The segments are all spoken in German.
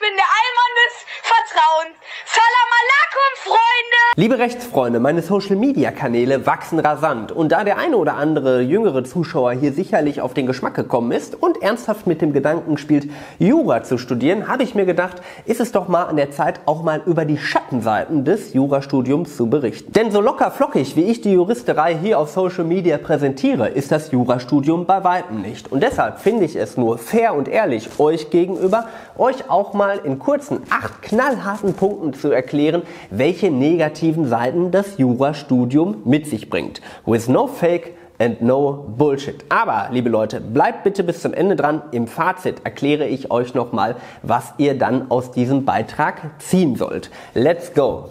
bin der Allmann des Vertrauens. Salam alaikum, Freunde! Liebe Rechtsfreunde, meine Social-Media-Kanäle wachsen rasant. Und da der eine oder andere jüngere Zuschauer hier sicherlich auf den Geschmack gekommen ist und ernsthaft mit dem Gedanken spielt, Jura zu studieren, habe ich mir gedacht, ist es doch mal an der Zeit, auch mal über die Schattenseiten des Jurastudiums zu berichten. Denn so locker flockig, wie ich die Juristerei hier auf Social Media präsentiere, ist das Jurastudium bei weitem nicht. Und deshalb finde ich es nur fair und ehrlich euch gegenüber, euch auch mal in kurzen 8 knallharten Punkten zu erklären, welche negativen Seiten das Jurastudium mit sich bringt. With no fake and no bullshit. Aber, liebe Leute, bleibt bitte bis zum Ende dran. Im Fazit erkläre ich euch nochmal, was ihr dann aus diesem Beitrag ziehen sollt. Let's go!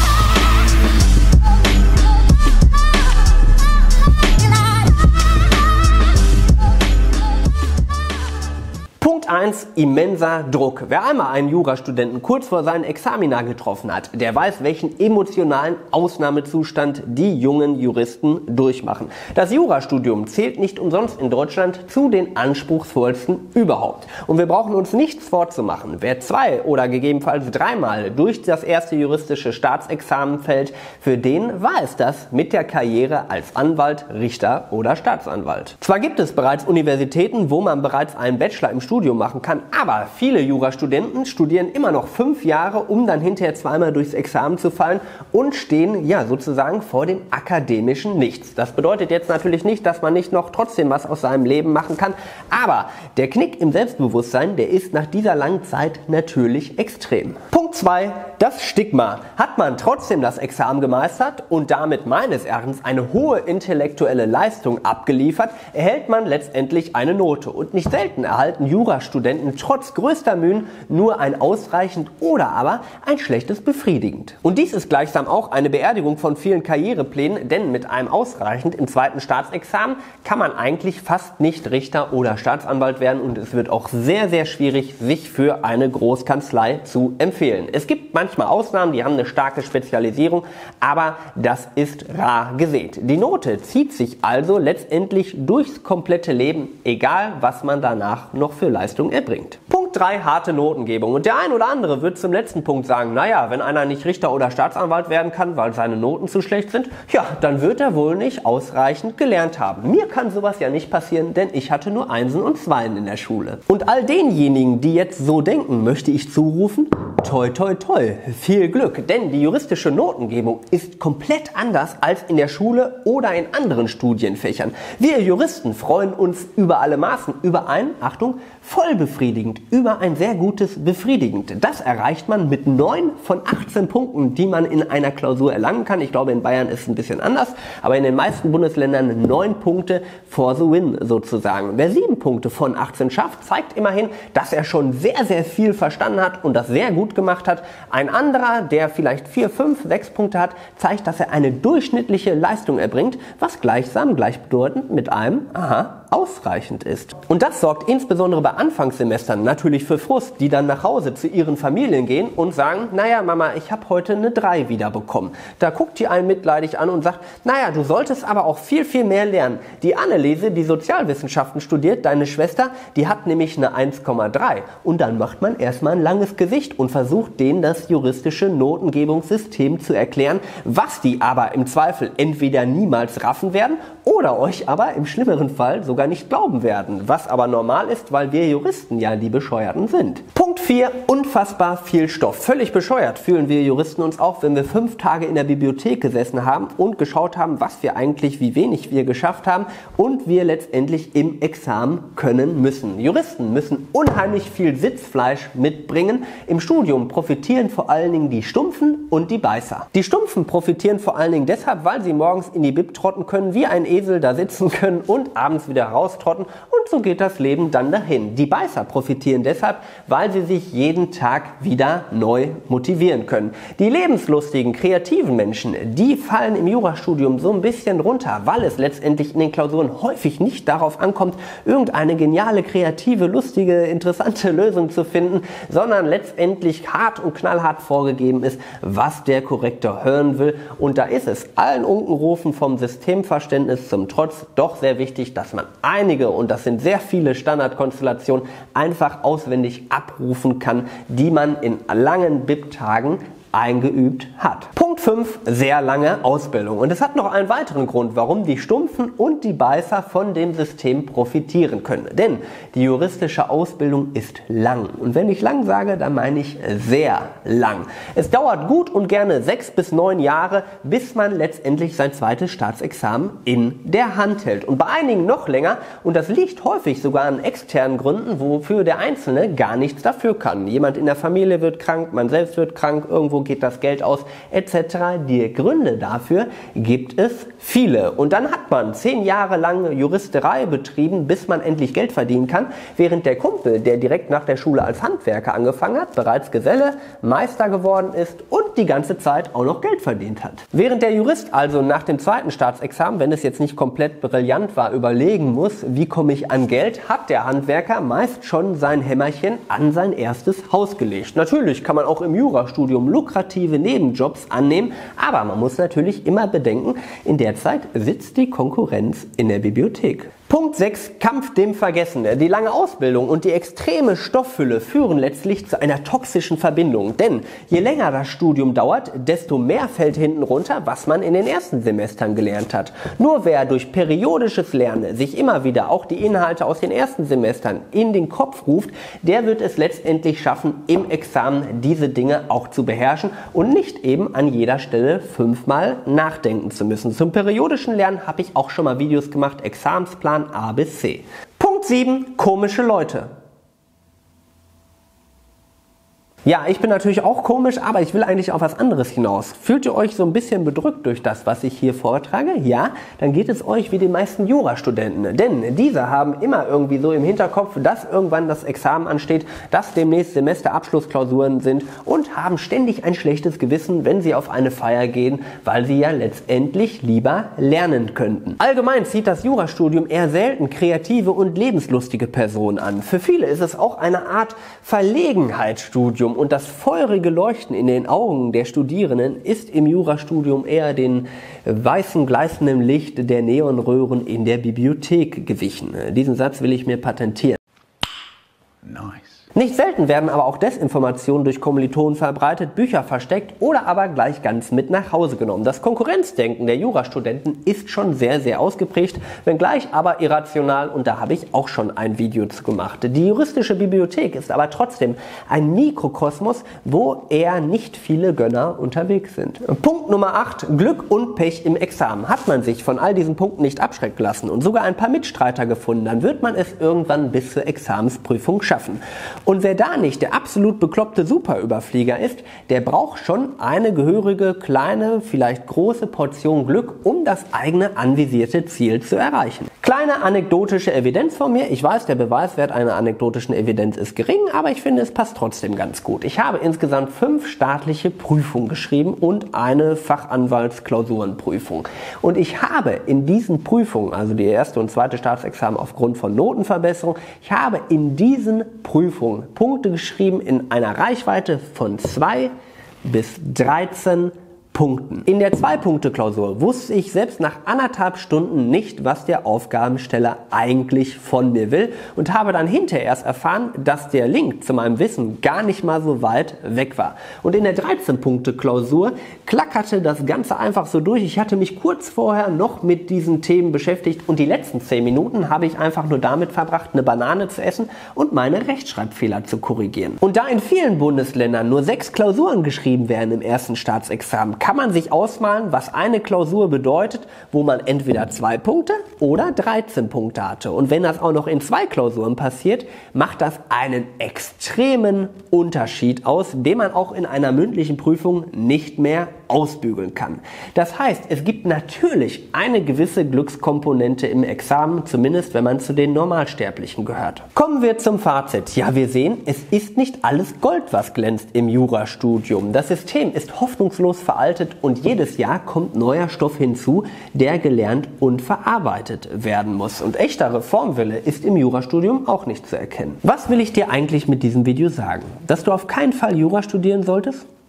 Punkt 1, immenser Druck. Wer einmal einen Jurastudenten kurz vor seinen Examina getroffen hat, der weiß, welchen emotionalen Ausnahmezustand die jungen Juristen durchmachen. Das Jurastudium zählt nicht umsonst in Deutschland zu den anspruchsvollsten überhaupt. Und wir brauchen uns nichts vorzumachen. Wer 2 oder gegebenenfalls 3-mal durch das erste juristische Staatsexamen fällt, für den war es das mit der Karriere als Anwalt, Richter oder Staatsanwalt. Zwar gibt es bereits Universitäten, wo man bereits einen Bachelor im Studium machen kann, aber viele Jurastudenten studieren immer noch 5 Jahre, um dann hinterher 2-mal durchs Examen zu fallen und stehen ja sozusagen vor dem akademischen Nichts. Das bedeutet jetzt natürlich nicht, dass man nicht noch trotzdem was aus seinem Leben machen kann, aber der Knick im Selbstbewusstsein, der ist nach dieser langen Zeit natürlich extrem. Punkt 2, das Stigma. Hat man trotzdem das Examen gemeistert und damit meines Erachtens eine hohe intellektuelle Leistung abgeliefert, erhält man letztendlich eine Note. Und nicht selten erhalten Jurastudenten trotz größter Mühen nur ein ausreichend oder aber ein schlechtes befriedigend. Und dies ist gleichsam auch eine Beerdigung von vielen Karriereplänen, denn mit einem ausreichend im zweiten Staatsexamen kann man eigentlich fast nicht Richter oder Staatsanwalt werden und es wird auch sehr, sehr schwierig, sich für eine Großkanzlei zu empfehlen. Es gibt manchmal Ausnahmen, die haben eine starke Spezialisierung, aber das ist rar gesät. Die Note zieht sich also letztendlich durchs komplette Leben, egal was man danach noch für Leistung erbringt. Punkt 3, harte Notengebung. Und der ein oder andere wird zum letzten Punkt sagen, naja, wenn einer nicht Richter oder Staatsanwalt werden kann, weil seine Noten zu schlecht sind, ja, dann wird er wohl nicht ausreichend gelernt haben. Mir kann sowas ja nicht passieren, denn ich hatte nur Einsen und Zweien in der Schule. Und all denjenigen, die jetzt so denken, möchte ich zurufen, toi toi toi, viel Glück, denn die juristische Notengebung ist komplett anders als in der Schule oder in anderen Studienfächern. Wir Juristen freuen uns über alle Maßen über ein, Achtung, voll befriedigend, über ein sehr gutes befriedigend. Das erreicht man mit 9 von 18 Punkten, die man in einer Klausur erlangen kann. Ich glaube, in Bayern ist es ein bisschen anders, aber in den meisten Bundesländern 9 Punkte for the win sozusagen. Wer 7 Punkte von 18 schafft, zeigt immerhin, dass er schon sehr, sehr viel verstanden hat und das sehr gut gemacht hat. Ein anderer, der vielleicht 4, 5, 6 Punkte hat, zeigt, dass er eine durchschnittliche Leistung erbringt, was gleichsam gleichbedeutend mit einem, ausreichend ist. Und das sorgt insbesondere bei Anfangssemestern natürlich für Frust, die dann nach Hause zu ihren Familien gehen und sagen, naja Mama, ich habe heute eine 3 wieder bekommen. Da guckt die einen mitleidig an und sagt, naja, du solltest aber auch viel, viel mehr lernen. Die Anneliese, die Sozialwissenschaften studiert, deine Schwester, die hat nämlich eine 1,3. Und dann macht man erstmal ein langes Gesicht und versucht denen das juristische Notengebungssystem zu erklären, was die aber im Zweifel entweder niemals raffen werden oder euch aber im schlimmeren Fall sogar nicht glauben werden, was aber normal ist, weil wir Juristen ja die Bescheuerten sind. Punkt 4, unfassbar viel Stoff. Völlig bescheuert fühlen wir Juristen uns auch, wenn wir 5 Tage in der Bibliothek gesessen haben und geschaut haben, was wir eigentlich, wie wenig wir geschafft haben und wir letztendlich im Examen können müssen. Juristen müssen unheimlich viel Sitzfleisch mitbringen. Im Studium profitieren vor allen Dingen die Stumpfen und die Beißer. Die Stumpfen profitieren vor allen Dingen deshalb, weil sie morgens in die Bib trotten können, wie ein Esel da sitzen können und abends wieder raustrotten und so geht das Leben dann dahin. Die Beißer profitieren deshalb, weil sie sich jeden Tag wieder neu motivieren können. Die lebenslustigen, kreativen Menschen, die fallen im Jurastudium so ein bisschen runter, weil es letztendlich in den Klausuren häufig nicht darauf ankommt, irgendeine geniale, kreative, lustige, interessante Lösung zu finden, sondern letztendlich hart und knallhart vorgegeben ist, was der Korrektor hören will. Und da ist es allen Unkenrufen vom Systemverständnis zum Trotz doch sehr wichtig, dass man einige, und das sind sind sehr viele Standardkonstellationen, einfach auswendig abrufen kann, die man in langen BIP-Tagen eingeübt hat. Punkt 5, sehr lange Ausbildung. Und es hat noch einen weiteren Grund, warum die Stumpfen und die Beißer von dem System profitieren können. Denn die juristische Ausbildung ist lang. Und wenn ich lang sage, dann meine ich sehr lang. Es dauert gut und gerne 6 bis 9 Jahre, bis man letztendlich sein zweites Staatsexamen in der Hand hält. Und bei einigen noch länger. Und das liegt häufig sogar an externen Gründen, wofür der Einzelne gar nichts dafür kann. Jemand in der Familie wird krank, man selbst wird krank, irgendwo geht das Geld aus, etc. Die Gründe dafür gibt es viele. Und dann hat man 10 Jahre lang Juristerei betrieben, bis man endlich Geld verdienen kann, während der Kumpel, der direkt nach der Schule als Handwerker angefangen hat, bereits Geselle, Meister geworden ist und die ganze Zeit auch noch Geld verdient hat. Während der Jurist also nach dem zweiten Staatsexamen, wenn es jetzt nicht komplett brillant war, überlegen muss, wie komme ich an Geld, hat der Handwerker meist schon sein Hämmerchen an sein erstes Haus gelegt. Natürlich kann man auch im Jurastudium lukrative Nebenjobs annehmen, aber man muss natürlich immer bedenken, in der Zeit sitzt die Konkurrenz in der Bibliothek. Punkt 6, Kampf dem Vergessen. Die lange Ausbildung und die extreme Stofffülle führen letztlich zu einer toxischen Verbindung. Denn je länger das Studium dauert, desto mehr fällt hinten runter, was man in den ersten Semestern gelernt hat. Nur wer durch periodisches Lernen sich immer wieder auch die Inhalte aus den ersten Semestern in den Kopf ruft, der wird es letztendlich schaffen, im Examen diese Dinge auch zu beherrschen und nicht eben an jeder Stelle 5-mal nachdenken zu müssen. Zum periodischen Lernen habe ich auch schon mal Videos gemacht, Examensplan A bis C. Punkt 7, komische Leute. Ja, ich bin natürlich auch komisch, aber ich will eigentlich auf was anderes hinaus. Fühlt ihr euch so ein bisschen bedrückt durch das, was ich hier vortrage? Ja, dann geht es euch wie den meisten Jurastudenten. Denn diese haben immer irgendwie so im Hinterkopf, dass irgendwann das Examen ansteht, dass demnächst Semesterabschlussklausuren sind und haben ständig ein schlechtes Gewissen, wenn sie auf eine Feier gehen, weil sie ja letztendlich lieber lernen könnten. Allgemein zieht das Jurastudium eher selten kreative und lebenslustige Personen an. Für viele ist es auch eine Art Verlegenheitsstudium. Und das feurige Leuchten in den Augen der Studierenden ist im Jurastudium eher den weißen, gleißenden Licht der Neonröhren in der Bibliothek gewichen. Diesen Satz will ich mir patentieren. Nice. Nicht selten werden aber auch Desinformationen durch Kommilitonen verbreitet, Bücher versteckt oder aber gleich ganz mit nach Hause genommen. Das Konkurrenzdenken der Jurastudenten ist schon sehr, sehr ausgeprägt, wenngleich aber irrational, und da habe ich auch schon ein Video zu gemacht. Die juristische Bibliothek ist aber trotzdem ein Mikrokosmos, wo eher nicht viele Gönner unterwegs sind. Punkt Nummer 8, Glück und Pech im Examen. Hat man sich von all diesen Punkten nicht abschrecken lassen und sogar ein paar Mitstreiter gefunden, dann wird man es irgendwann bis zur Examensprüfung schaffen. Und wer da nicht der absolut bekloppte Superüberflieger ist, der braucht schon eine gehörige, kleine, vielleicht große Portion Glück, um das eigene anvisierte Ziel zu erreichen. Kleine anekdotische Evidenz von mir. Ich weiß, der Beweiswert einer anekdotischen Evidenz ist gering, aber ich finde, es passt trotzdem ganz gut. Ich habe insgesamt 5 staatliche Prüfungen geschrieben und eine Fachanwaltsklausurenprüfung. Und ich habe in diesen Prüfungen, also die erste und zweite Staatsexamen aufgrund von Notenverbesserung, ich habe in diesen Prüfungen Punkte geschrieben in einer Reichweite von 2 bis 13 Punkten. In der 2-Punkte-Klausur wusste ich selbst nach 1,5 Stunden nicht, was der Aufgabensteller eigentlich von mir will und habe dann hinterher erst erfahren, dass der Link zu meinem Wissen gar nicht mal so weit weg war. Und in der 13-Punkte-Klausur klackerte das Ganze einfach so durch. Ich hatte mich kurz vorher noch mit diesen Themen beschäftigt und die letzten 10 Minuten habe ich einfach nur damit verbracht, eine Banane zu essen und meine Rechtschreibfehler zu korrigieren. Und da in vielen Bundesländern nur 6 Klausuren geschrieben werden im ersten Staatsexamen, kann man sich ausmalen, was eine Klausur bedeutet, wo man entweder 2 Punkte oder 13 Punkte hatte. Und wenn das auch noch in 2 Klausuren passiert, macht das einen extremen Unterschied aus, den man auch in einer mündlichen Prüfung nicht mehr ausbügeln kann. Das heißt, es gibt natürlich eine gewisse Glückskomponente im Examen, zumindest wenn man zu den Normalsterblichen gehört. Kommen wir zum Fazit. Ja, wir sehen, es ist nicht alles Gold, was glänzt im Jurastudium. Das System ist hoffnungslos veraltet und jedes Jahr kommt neuer Stoff hinzu, der gelernt und verarbeitet werden muss. Und echter Reformwille ist im Jurastudium auch nicht zu erkennen. Was will ich dir eigentlich mit diesem Video sagen? Dass du auf keinen Fall Jura studieren solltest?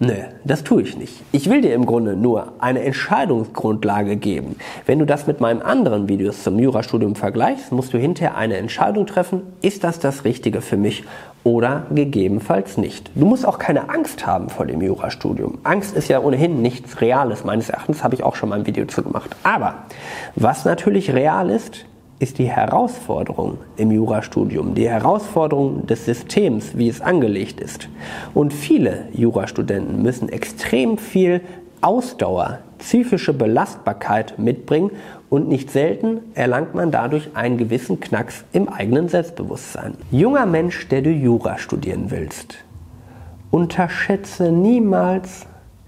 Nö, das tue ich nicht. Ich will dir im Grunde nur eine Entscheidungsgrundlage geben. Wenn du das mit meinen anderen Videos zum Jurastudium vergleichst, musst du hinterher eine Entscheidung treffen, ist das Richtige für mich oder gegebenenfalls nicht. Du musst auch keine Angst haben vor dem Jurastudium. Angst ist ja ohnehin nichts Reales. Meines Erachtens habe ich auch schon mal ein Video zu gemacht. Aber was natürlich real ist die Herausforderung im Jurastudium, die Herausforderung des Systems, wie es angelegt ist. Und viele Jurastudenten müssen extrem viel Ausdauer, psychische Belastbarkeit mitbringen und nicht selten erlangt man dadurch einen gewissen Knacks im eigenen Selbstbewusstsein. Junger Mensch, der du Jura studieren willst, unterschätze niemals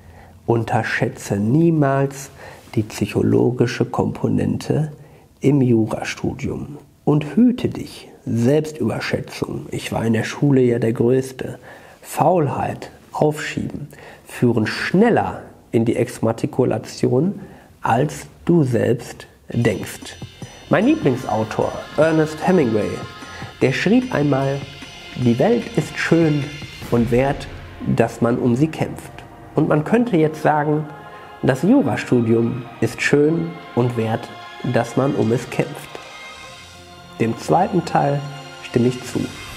die psychologische Komponente im Jurastudium und hüte dich. Selbstüberschätzung, ich war in der Schule ja der Größte, Faulheit, Aufschieben, führen schneller in die Exmatrikulation, als du selbst denkst. Mein Lieblingsautor, Ernest Hemingway, der schrieb einmal, die Welt ist schön und wert, dass man um sie kämpft. Und man könnte jetzt sagen, das Jurastudium ist schön und wert, dass man um es kämpft. Dem zweiten Teil stimme ich zu.